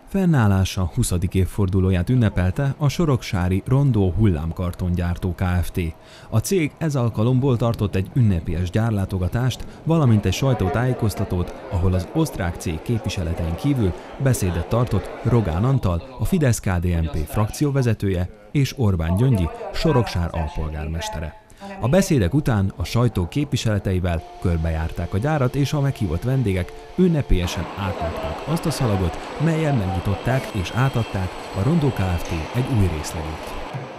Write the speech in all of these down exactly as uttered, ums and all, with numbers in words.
Fennállása huszadik évfordulóját ünnepelte a soroksári Rondó Hullámkartongyártó Kft. A cég ez alkalomból tartott egy ünnepélyes gyárlátogatást, valamint egy sajtótájékoztatót, ahol az osztrák cég képviseletein kívül beszédet tartott Rogán Antal, a Fidesz-ká dé en pé frakcióvezetője, és Orbán Gyöngyi, Soroksár alpolgármestere. A beszédek után a sajtó képviseleteivel körbejárták a gyárat, és a meghívott vendégek ünnepélyesen átadták azt a szalagot, mellyel megnyitották és átadták a Rondó Kft. Egy új részlegét.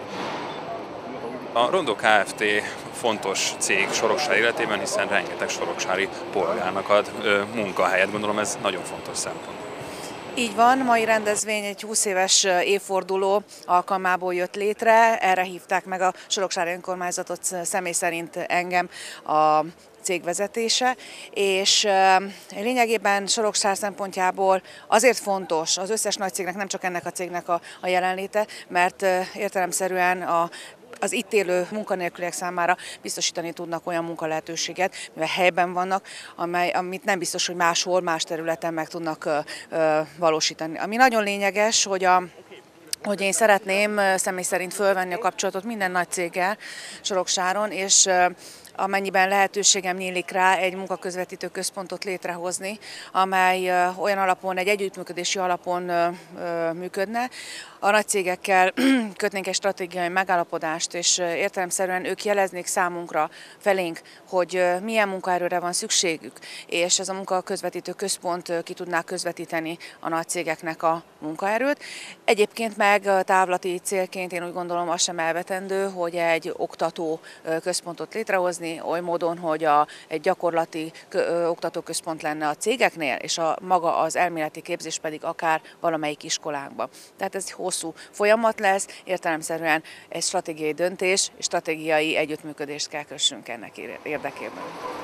A Rondó Kft. Fontos cég Soroksár életében, hiszen rengeteg soroksári polgárnak ad ö, munkahelyet. Gondolom ez nagyon fontos szempont. Így van, mai rendezvény egy húsz éves évforduló alkalmából jött létre, erre hívták meg a Soroksári Önkormányzatot, személy szerint engem a cégvezetése, és lényegében Soroksár szempontjából azért fontos az összes nagy cégnek, nem csak ennek a cégnek a, a jelenléte, mert értelemszerűen a az itt élő munkanélküliek számára biztosítani tudnak olyan munkalehetőséget, mivel helyben vannak, amely, amit nem biztos, hogy máshol, más területen meg tudnak ö, ö, valósítani. Ami nagyon lényeges, hogy a hogy én szeretném személy szerint fölvenni a kapcsolatot minden nagy céggel Soroksáron, és amennyiben lehetőségem nyílik rá, egy munkaközvetítő központot létrehozni, amely olyan alapon, egy együttműködési alapon működne. A nagy cégekkel kötnénk egy stratégiai megállapodást, és értelemszerűen ők jeleznék számunkra, felénk, hogy milyen munkaerőre van szükségük, és ez a munkaközvetítő központ ki tudná közvetíteni a nagy cégeknek a munkaerőt. Egyébként meg távlati célként én úgy gondolom, az sem elvetendő, hogy egy oktató központot létrehozni, oly módon, hogy a, egy gyakorlati oktatóközpont lenne a cégeknél, és a maga az elméleti képzés pedig akár valamelyik iskolánkban. Tehát ez hosszú folyamat lesz, értelemszerűen egy stratégiai döntés és stratégiai együttműködést kell kössünk ennek érdekében.